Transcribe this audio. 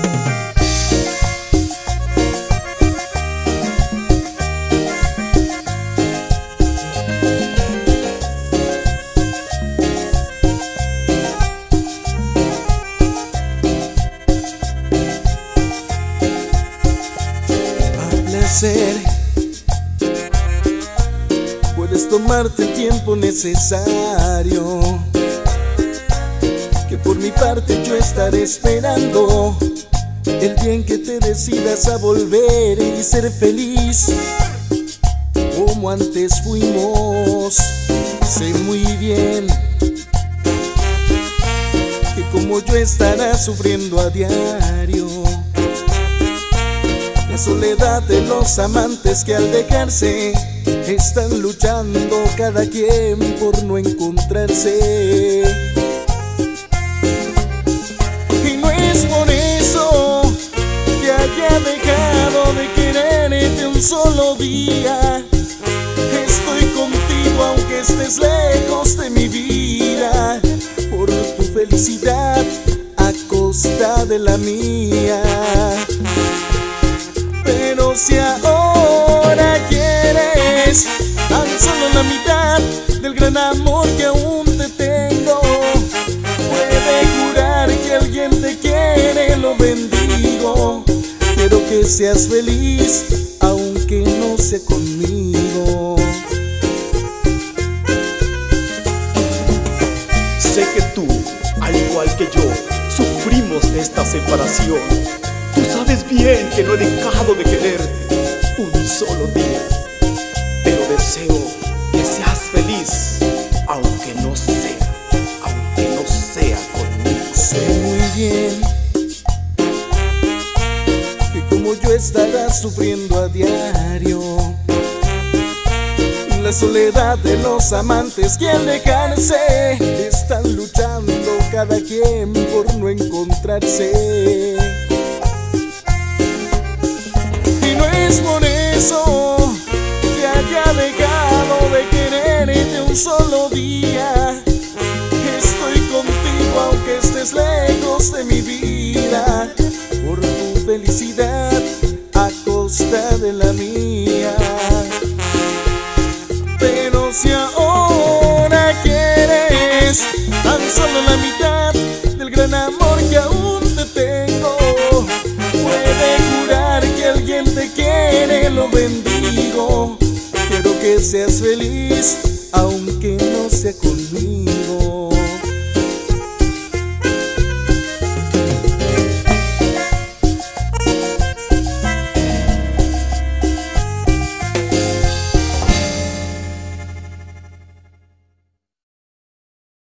Puedes tomarte el tiempo necesario, que por mi parte yo estaré esperando el día en que te decidas a volver y ser feliz como antes fuimos. Sé muy bien que como yo estarás sufriendo a diario la soledad de los amantes que al dejarse están luchando cada quien por no encontrarse. Y no es por eso que haya dejado de quererte un solo día. Estoy contigo aunque estés lejos de mi vida, por tu felicidad a costa de la mía. Pero si ahora quieres tan solo la mitad del gran amor que aún te tengo, puede jurar que alguien te quiere, lo bendigo. Quiero que seas feliz aunque no sea conmigo. Sé que tú, al igual que yo, sufrimos de esta separación. Tú sabes bien que no he dejado de quererte un solo día, pero deseo que seas feliz, aunque no sea conmigo. Sé muy bien que como yo estarás sufriendo a diario la soledad de los amantes que al dejarse están luchando cada quien por no encontrarse. Es por eso que haya dejado de quererte un solo día. Estoy contigo aunque estés lejos de mi vida, por tu felicidad a costa de la mía. Pero si ahora quieres tan solo la mitad del gran amor que aún te tengo, puede jurar que alguien te quiere, lo bendigo. Quiero que seas feliz